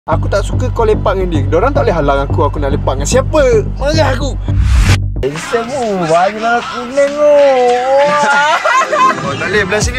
Aku tak suka kau lepak dengan dia. Diorang tak boleh halang aku nak lepak dengan siapa. Marah aku. Semua bagilah aku nengok. Oh, tak boleh. Belah sini.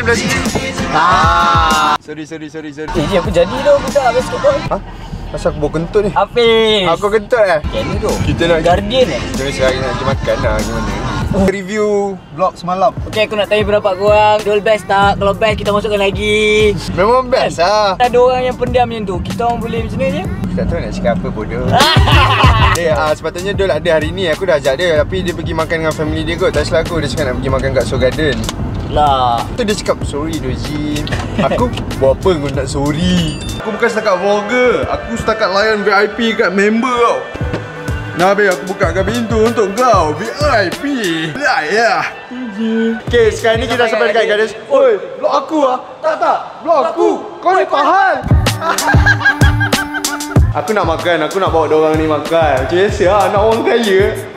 Sorry. Ni aku jadi tu budak basketball. Ha? Asal aku bawa kentut ni? Hafiz. Aku kentut Kenny tu. Kita nak Guardian Jangan sehari nak pergi makan lah. Gimana? Review vlog semalam. Okey, aku nak tanya pendapat korang. Dol best tak? Kalau best kita masukkan lagi. Memang best lah. Ada orang yang pendam macam tu. Kita orang boleh macam ni je. Tak tahu nak cakap apa bodoh. Dia sepatutnya Dol ada hari ni. Aku dah ajak dia. Tapi dia pergi makan dengan family dia kot. Tak silap aku. Dia cakap nak pergi makan kat Seoul Garden. Lah. Tu dia cakap sorry Doji. Aku buat apa kau nak sorry? Aku bukan setakat vlogger. Aku setakat layan VIP kat member tau. Nabil, aku buka pintu untuk kau. VIP. Ya. Okay, sekarang ni kita sampai dekat Gardens. Oi, vlog aku ah. Tak. Vlog aku. Kau ni pahal. Aku nak makan, aku nak bawa diorang ni makan. Macam biasa lah, anak orang kaya.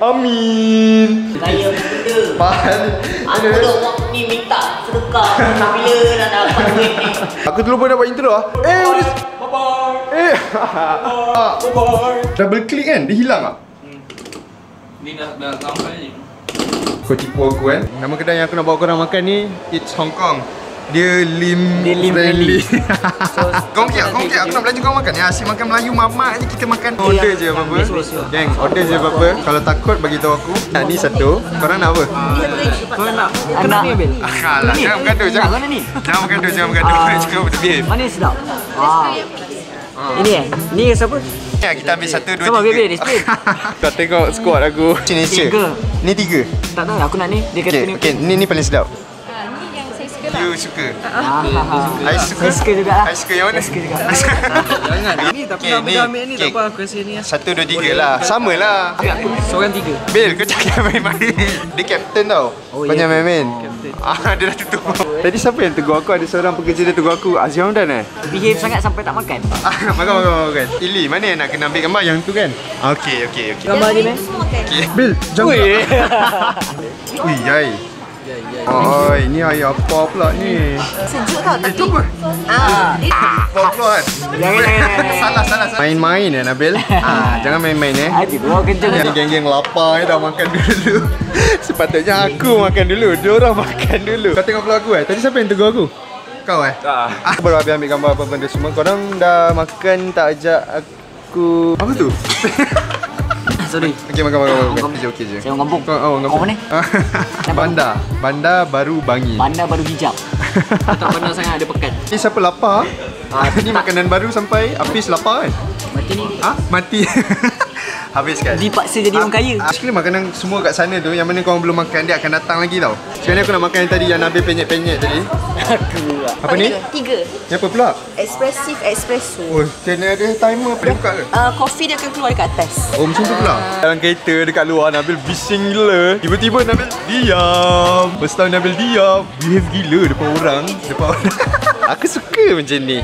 Amin. Kaya benda. Pahal. Aku dah orang ni minta sedekah. Tak bila nak dapat duit ni. Aku terlupa nak buat intro lah. Bye-bye. Bye-bye. Double click kan, dia hilang tak? Ni dah sampai ni. Kau tipu aku kan. Nama kedai yang aku nak bawa korang makan ni, It's Hong Kong. Dia lim friendly. Kau okey, aku nak belajar kau makan. Ya, asyik makan Melayu mamak je kita makan. Order je apa-apa. Geng, order je apa-apa. Kalau takut bagi tahu aku. Nak ni satu. Korang nak apa? Kau nak anak ni Abil? Alah, jangan bergaduh. Jangan bergaduh. Cakap betul. Mana sedap? Ini Ni siapa? Ya, kita ambil 1, 2, 3. Sama baby display. Kau tengok squad aku. Signature. 3. Ni 3. Tak tahu aku nak ni. Dia kata ni. Okay, ni paling sedap. Ni yang saya suka lah. You suka? I suka juga lah. I suka yang mana? Suka juga. Jangan. Ni tak pernah benda ambil ni tak apa aku rasa ni. 1, 2, 3 lah. Sama lah. Aku seorang 3. Bil, kau jangan main-main. Dia captain tau. Kau jangan main-main. Dia dah tutup. Tadi siapa yang tegur aku? Ada seorang pekerja dia tegur aku. Aziz Hamdan Behave sangat sampai tak makan. Makan. Ili, mana yang nak kena ambil gambar? Yang tu kan? Okey. Gambar ni man. Bil, jangan. Ui, yai. Oh, ini air apa pula ni? Sejuk tau tapi. Itu apa? Apa pula kan? Jangan. Salah. Main-main Nabil. Jangan main-main Hati tu orang kencang. Ni geng-geng lapar dah makan dulu. Sepatutnya aku makan dulu. Diorang makan dulu. Kau tengok vlog aku Tadi siapa yang tegur aku? Kau Aku baru habis ambil gambar apa benda semua. Korang dah makan tak ajak aku. Apa tu? Sorry. Okey, makan. Okey je. Saya orang kampung. Kampung. Kau mana? Bandar Baru Bangi. Bandar baru hijab. Tak pernah sangat ada pekan. Ni siapa lapar? Ni makanan baru sampai habis lapar kan? Mati ni. Mati. Habiskan. Dipaksa jadi orang kaya. Actually makanan semua kat sana tu yang mana korang belum makan dia akan datang lagi tau. Sekarang ni aku nak makan yang tadi yang Nabil penyet-penyet tadi. Apa ni? 3. Ni apa pula? Espresso. Oh, kena ada timer apa dia buka ke? Kopi dia akan keluar dekat atas. Oh, macam tu pula. Dalam kereta dekat luar Nabil bising gila. Tiba-tiba Nabil diam. First time Nabil diam. Behave gila depan orang. Aku suka macam ni.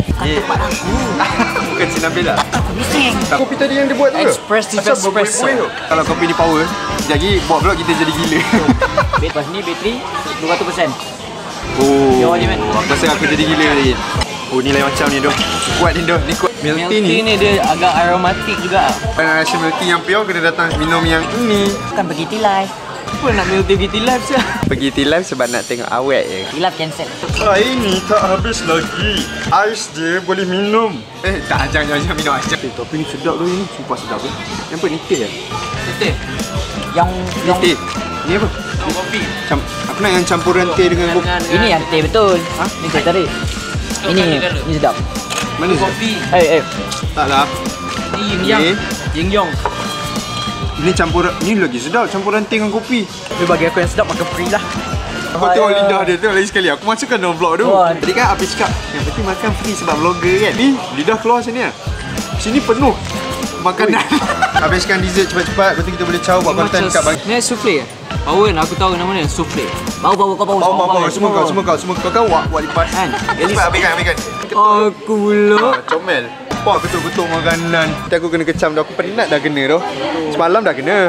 Bukan si Nabil lah. Bising. Kopi tadi yang dia buat tu ke? Espresso. Kalau kopi ni power, sekejap lagi buat vlog kita jadi gila. Lepas ni bateri 200%. Oh, aku rasa aku jadi gila lagi. Oh, ni lain macam ni Doh. Kuat ni Doh, ni kuat. Milk tea Ni dia agak aromatik juga. Kalau rasa milk tea yang pure, kena datang minum yang ini. Kan pergi T-Live. Apa nak milk tea pergi live sah? Pergi tea live sebab nak tengok awet je. T-Live cancel. Air ni tak habis lagi. Ais dia boleh minum. Jangan minum ais. Tapi ni sedap tu ni. Sumpah sedap tu. Yang apa ni teh ya? Teh. Yang teh. Ni apa? Kopi. Aku nak yang campuran teh dengan kopi. ini yang teh betul. Ni teh tarik. Ini sedap. Mana kopi? Taklah. Ni Yin Yang. Ini campuran, ni lagi sedap campuran teh dengan kopi. Dia bagi aku yang sedap makan free lah. Aku tengok lidah dia, tengok lagi sekali. Aku masukkan dalam vlog tu. Tadi kan habis cakap, yang penting makan free sebab vlogger kan. Ni lidah keluar sini lah. Sini penuh makanan. Habiskan dessert cepat-cepat, lepas tu kita boleh caw buat konten kat bang. Ni souffle. Power aku tahu nama dia souffle. Bau. Semua kau kan wak lipat. Kan? Cepat habiskan. Aku pula. Comel. Pak betul-betul makanan. Nanti aku kena kecam dah. Aku penat dah kena dah. Semalam dah kena.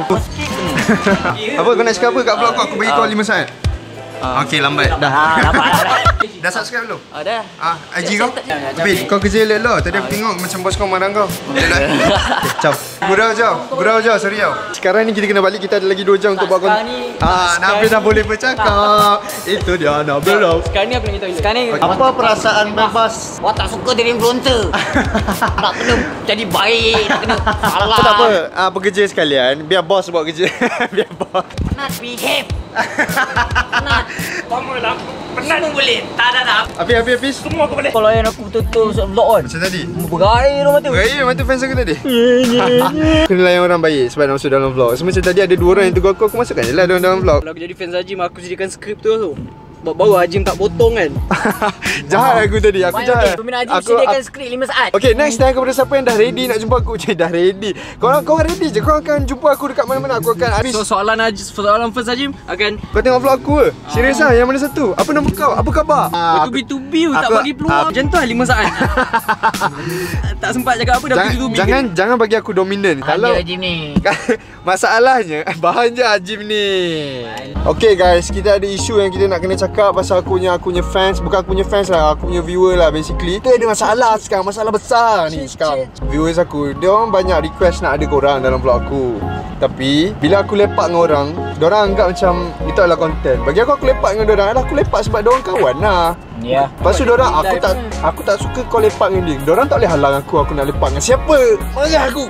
Apa kau nak cakap apa kat vlog kau? Aku bagi kau 5 saat. Okey, lambat dah. Nampak. Dah subscribe belum? Ada. IG kau? Tapi kau kerja elok lah. Tadi aku tengok macam bos kau marah kau. Ciao. Gurau jauh, sorry tau. Sekarang ni kita kena balik, kita ada lagi 2 jam untuk buat konten. Nabil dah boleh bercakap. Itu dia Nabil tau. Sekarang ni aku nak minta toilet. Sekarang ni Apa perasaan bebas? Awak tak suka jadi influencer. Nak kena jadi baik, nak kena salah. Tak apa, pekerja sekalian. Biar bos buat kerja. Biar bos. Penat behave. Penat. Kamu lah. Penat pun boleh. Tak. Habis. Semua aku boleh. Kalau yang aku tutup vlog on. Macam tadi. Berair rumah tu. Raya mata fans aku tadi. Kena layan orang baik sebab nak masuk dalam vlog. So, macam tadi ada 2 orang yang tegur aku masukkan je lah dalam vlog. Kalau aku jadi fans Azim, aku sediakan skrip tu. Baru Azim tak potong kan. Jahat aku tadi, aku jahat. Peminat Azim sediakan skrip 5 saat. Okay, next time kepada siapa yang dah ready nak jumpa aku. Dah ready. Korang ready je. Korang akan jumpa aku dekat mana-mana. Aku akan habis. So soalan fans Azim akan Kau tengok vlog aku ke? Serius lah, yang mana satu? Apa nama kau? Apa khabar? bertubi-tubi tak bagi peluang. Macam tu lah 5 saat. Tak sempat cakap apa dah bertubi. Jangan bagi aku dominan. Kalau Azim ni. masalahnya bahan je Azim ni. Okay guys, kita ada isu yang kita nak kena cakap pasal aku punya fans. Bukan aku punya fans lah, aku punya viewer lah basically. Kita ada masalah sekarang, masalah besar ni sekarang. Viewers aku, dia orang banyak request nak ada korang dalam vlog aku. Tapi bila aku lepak dengan orang, diorang anggap macam itu adalah konten. Bagi aku lepak dengan diorang adalah aku lepak sebab diorang kawan lah. Ya. Lepas tu diorang, aku tak suka kau lepak dengan dia. Diorang tak boleh halang aku nak lepak dengan siapa. Marah aku.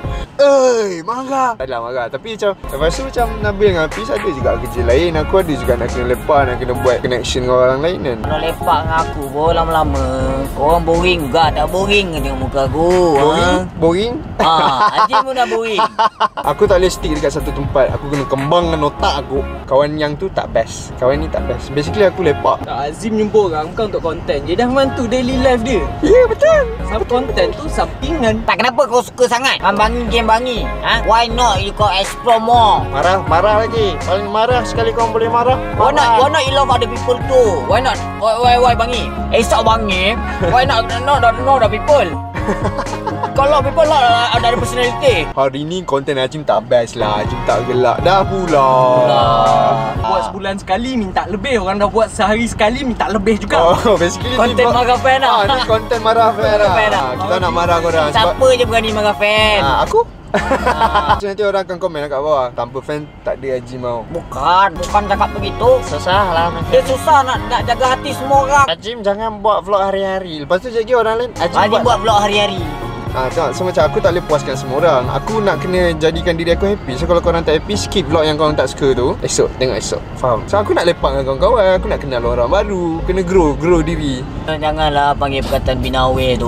Marah. Tak adalah marah. Tapi macam, lepas tu macam Nabil dengan Hafiz ada juga kerja lain. Aku ada juga nak kena lepak, nak kena buat connection dengan orang lain kan. Kalau lepak dengan aku pun lama-lama korang boring juga. Tak boring ke tengok muka aku? Boring? Azim pun dah boring. Aku tak boleh stick dekat satu tempat. Aku kena kembangkan otak aku. Kawan yang tu tak best. Kawan ni tak best. Basically aku lepak. Tak, Azim jumpa orang bukan untuk konten je, dah membantu daily life dia. Ya betul. Sama konten tu sampingan. Tak kenapa kau suka sangat bangi game bangi? Why not you kau explore more? Marah lagi. Paling marah sekali kau boleh marah. Why not you love other people too? Why not? Why bangi? Stop bangi. Why not the people? Kalau people lah ada personality. Hari ni konten Azim tak best lah. Azim tak gelak dah pula. Buat sebulan sekali minta lebih. Orang dah buat sehari sekali minta lebih juga. Basically Konten marah fan lah. Ni konten marah fan lah. Kita nak marah korang. Siapa je berani marah fan? Aku? So, nanti orang akan komen kat bawah, tanpa fan tak ada Azim mau. Bukan cakap begitu. Susah lah Dia susah nak jaga hati semua orang. Azim jangan buat vlog hari-hari. Lepas tu jadi orang lain Azim buat vlog hari-hari. Tengok, so macam aku tak boleh puaskan semua orang. Aku nak kena jadikan diri aku happy. So kalau korang tak happy, skip vlog yang korang tak suka tu. Tengok esok. Faham? So aku nak lepak dengan kawan-kawan. Aku nak kenal orang baru. Kena grow diri. Janganlah panggil perkataan binawe tu.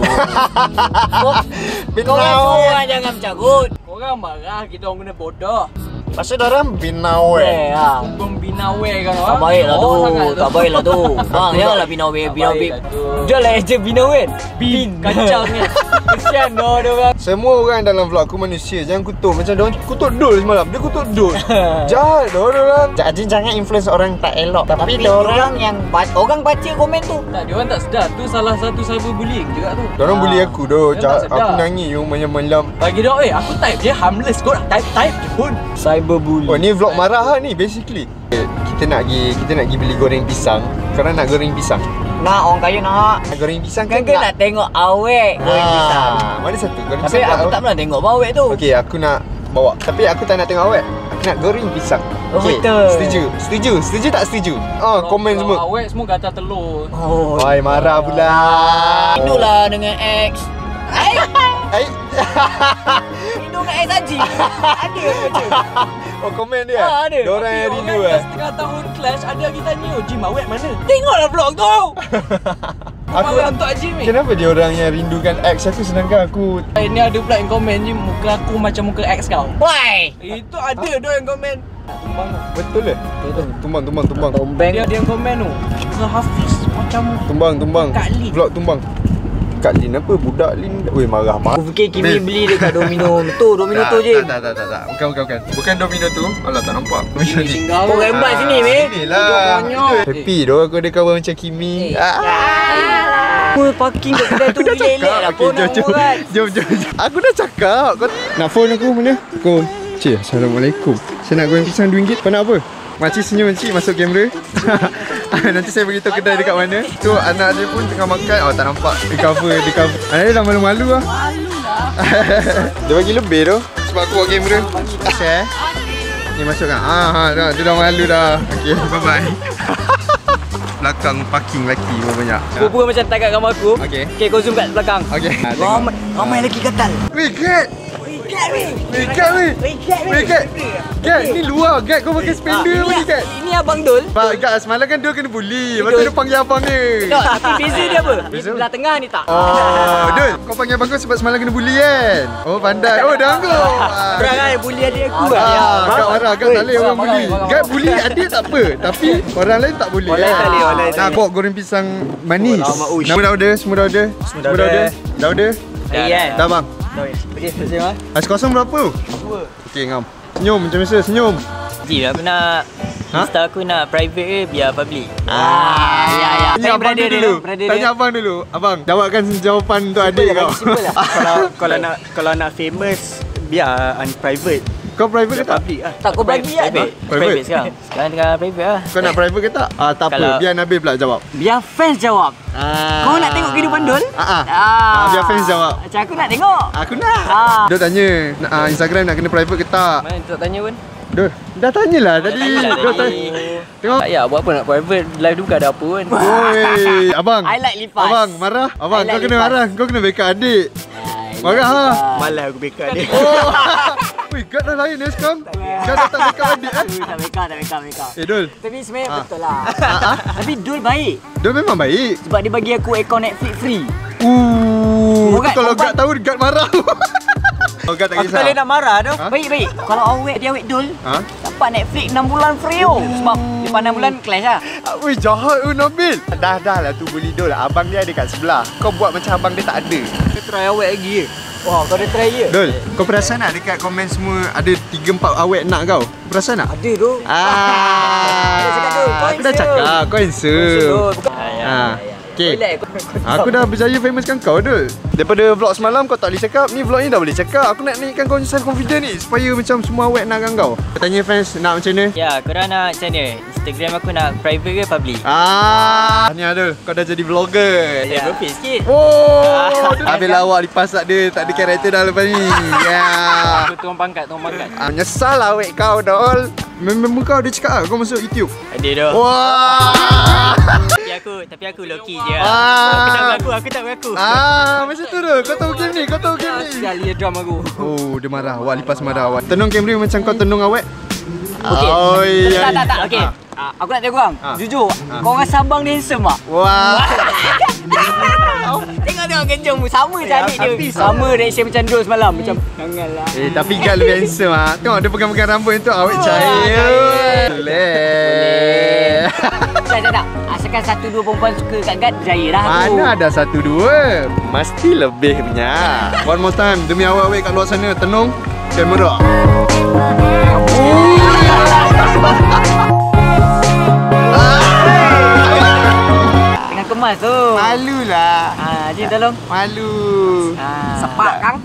Kau Binawe. orang jangan mencarut. Orang marah, kita orang kena bodoh. Pasal dorang binawe. Hukum binawe kan orang. Tak baiklah tu. Tak baiklah tu. Janganlah binawe. Janganlah je binawe. Bin kacang ni. Kesian dah dia orang. Semua orang dalam vlog aku manusia. Jangan kutuk. Macam diorang kutuk Dul semalam. Dia kutuk Dul. Jahat dah orang. Azim jangan influence orang tak elok. Tapi orang yang orang baca komen tu. Tak, dia orang tak sedar. Tu salah satu cyberbullying juga tu. Diorang bully aku dah. Dia tak Jahat. sedar. Aku nangis malam-malam. Bagi dia, aku type je harmless. Kau nak type je pun. Cyberbullying. Oh ni vlog marah lah ni basically. Kita nak pergi beli goreng pisang. Korang nak goreng pisang? Nak orang kaya nak. Goreng pisang kan Kan nak tengok awek goreng pisang. Mana satu? Goreng Tapi pisang aku tak pernah tengok awek tu. Okey, aku nak bawa. Tapi aku tak nak tengok awet. Aku nak goreng pisang. Oh, betul. Setuju tak setuju? Komen semua. Awek semua gatal telur. Oh. Oi, marah pula. Rindulah dengan ex. Ai. Rindu dengan ex Haji. Ada macam. Oh, komen dia. Ada. Diorang yang Tapi rindu orang setengah tahun clash ada lagi tanya, Jim awek mana? Tengoklah vlog tu. Aku marah untuk Haji ni. Kenapa dia orang yang rindukan ex aku sedangkan aku Ini ada pula yang komen je, muka aku macam muka ex kau. Why? Itu ada dia yang komen. Tumbang tu. betul ke? Tumbang. Tombeng. Dia yang komen tu. Muka Hafiz macam Tumbang. Kak Lin. Vlog tumbang. Kak Lin apa? Budak Lin. Weh, marah. Aku fikir Kimi beli dekat Domino tu. Domino tu je. Tak. Bukan. Bukan Domino tu. Alah, tak nampak. Domino ni. Singgah. Kau gambar sini, meh. Inilah. Happy doh aku ada kawan macam Kimi. Apa parking kat kedai tu relax lah pun nak orang. Jom. Aku dah cakap. Kau nak phone aku mana? Aku. Cik, Assalamualaikum. Saya nak goreng pisang RM2. Kau nak apa? Makcik senyum, makcik masuk kamera. Nanti saya beritahu kedai dekat mana. Tu anak dia pun tengah makan. Oh tak nampak. Dia cover. Anak dia dah malu-malu lah. Dia bagi lebih tu. Sebab aku buat kamera. Share. Ni masukkan. Dia dah malu dah. Okay, bye-bye. Belakang parking lelaki banyak. Pura-pura macam tak kat gambar aku. Okay. Okay, kau zoom kat belakang. Okay. Ramai lelaki gatal. Weh, Gat! Gat, ni luar. Gat, kau pakai spender apa ni, Gat? Ini Abang Dul. Pak, Gat, semalam kan dia kena bully. Lepas tu dia panggil abang dia. Tak, tapi beza dia apa? Di Beza? sebelah tengah ni tak. Oh, Dul, kau panggil abang kau sebab semalam kena bully kan? Oh, pandai. Oh, dah kau. Kurang kan bully adik aku kan. Gat marah, Gat tak boleh orang bully. Gat bully adik tak apa, tapi orang lain tak boleh. Orang lain tak boleh, orang lain tak Nak bawa goreng pisang manis. Semua dah order, Dah order? Iya. Dah bang. Boleh terima. Ais kosong berapa? 2. Okey, ngam. Senyum macam biasa, senyum. Ji, aku nak Insta aku nak private ke biar public? Ya. Tanya abang dia dulu. Tanya abang dulu. Abang, jawabkan jawapan untuk adik kau. Kalau nak famous, biar unprivate. Kau private ke tak? Public lah. Tak, kau bagi kan? Private Sekarang. Sekarang tengah private lah. Kau nak private ke tak? Tak apa, Kalau- biar Nabil pula jawab. Biar fans jawab. Kau nak tengok kehidupan Dul? Biar fans jawab. Macam aku nak tengok. Aku nak. Dia tanya, Instagram nak kena private ke tak? Mana tak tanya pun? Dah, dah tanyalah tadi. Dah tanya. Tengok. Tak payah buat apa nak private. Live tu bukan ada apa pun. Oi, abang. I like lipas. Abang, marah. Abang, I like kau kena lipas. marah. Kau kena backup adik. Marah ha. Malas aku backup dia. Oh. Weh, Gat dah lain sekarang. Gat dah tak backup adik Tak backup. Dul. Tapi sebenarnya betul lah. Tapi Dul baik. Dia memang baik. Sebab dia bagi aku akaun Netflix free. Tu Gat, kalau Gat. Gat tahu, Gat marah. Oh, Gat tak Aku kisah. tak boleh nak marah tu. Baik. Kalau awet dia awet Dul, Ha? dapat Netflix 6 bulan free oh. Sebab lepas 6 bulan clash lah. Weh, jahat Nabil. Dah lah tu bully Dul. Abang dia ada kat sebelah. Kau buat macam abang dia tak ada. Kita try awet lagi je. Wah, kau dah try je? Dul, kau perasan tak dekat komen semua ada 3-4 awet nak kau? Perasan tak? Ada tu. Dia cakap Dul, kau Aku dah handsome. cakap, kau handsome. Okay. Aku dah berjaya famouskan kau, Dul. Daripada vlog semalam kau tak boleh cakap, ni vlog ni dah boleh cakap. Aku nak naikkan kau self confident ni supaya macam semua awet nakkan kau. Tanya fans nak macam mana? Ya, korang nak macam mana? Instagram aku nak private ke public? Tahniah Dul, kau dah jadi vlogger. Ya, berfit sikit. Oh, habis lawak lipas tak ada karakter dah lepas ni. Ya. Aku turun pangkat. Menyesal lah awet kau, Dul. Member kau dia cakap kau masuk YouTube. Ada tu. Wah. Tapi aku low key je. Ah. Aku tak beraku. Macam tu tu. Kau tahu game ni, Sial dia drum aku. Oh, dia marah. Awak lipas marah awak. Tenung kamera macam kau tenung awet. Okey. Oi. Tak. Okey. Aku nak tanya korang. Jujur, korang Sabang ni handsome tak? Wah. Tengok kencang sama cantik dia. Sama reaction macam Dul semalam. Macam janganlah. Tapi Gat lebih handsome ah. Tengok dia pegang-pegang rambut tu awet cair. Boleh. Tak. Asalkan 1-2 perempuan suka kat Gat, berjaya dah aku. Mana ada 1-2. Mesti lebih punya. One more time demi awak-awak kat luar sana tenung kamera. Tengah kemas tu. Malulah. Jin tolong. Malu. Sepak Kang.